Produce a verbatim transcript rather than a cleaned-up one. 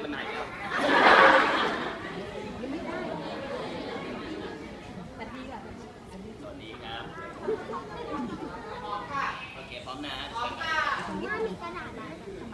ไหนแล้วสวัสดีครับโอเคพร้อมนะพร้อมค่ะตรงนี้มีกระดาษ